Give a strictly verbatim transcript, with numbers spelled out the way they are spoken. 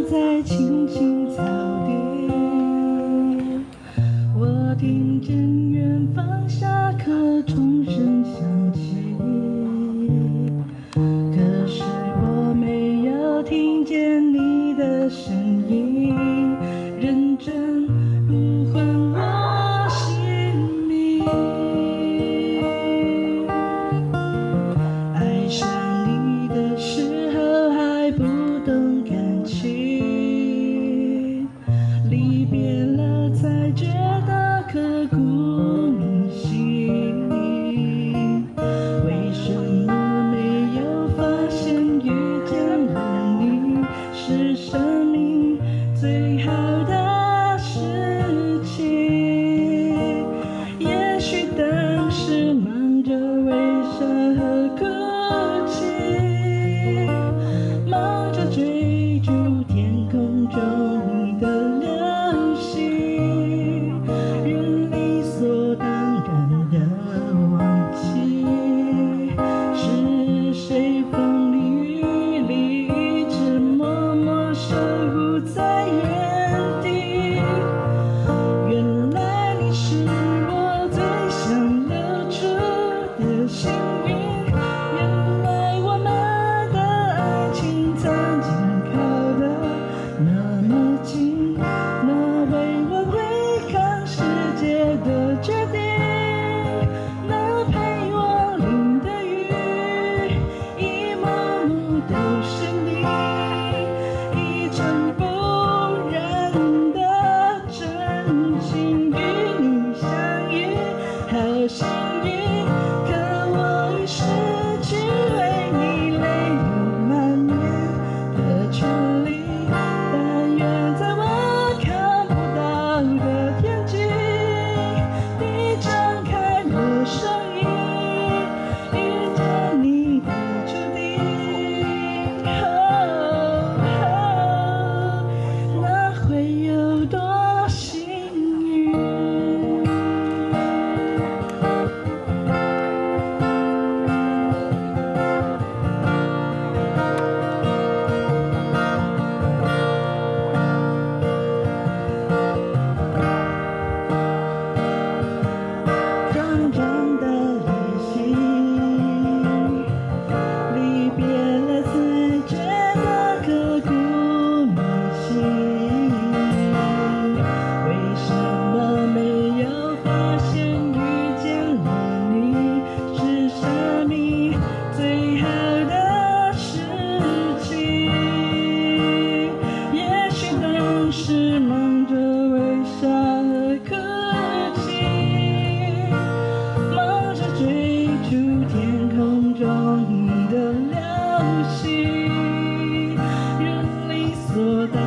在青青草地，我听见远方下课钟声响起，可是我没有听见你的声音，认真呼唤我姓名。爱上你的时候还不懂感情，离别了才觉得刻骨铭心。为什么没有发现遇见了你是生命最好的事情？也许当时忙着微笑和哭泣，忙着追逐天空中你的流星，人理所当然的忘记，是谁风里雨里一直默默守护在原地。原来你是我最想留住的幸运，原来我们的爱情曾经靠得那么近，那为我违抗世界的决定，那陪我淋的雨，一幕幕都是你，一尘不染的真情，与你相遇好幸运，可我已失去为你泪流满面的权利。但愿在我看不到的天际，你张开了声音，遇见你的注定。哦哦，那会有多幸运？短暂的旅行，离别了才觉得刻骨铭心。为什么没有发现遇见了你是生命最好的事情？也许当时忙着微笑和哭泣，忙着追逐天空中的流星，人理所当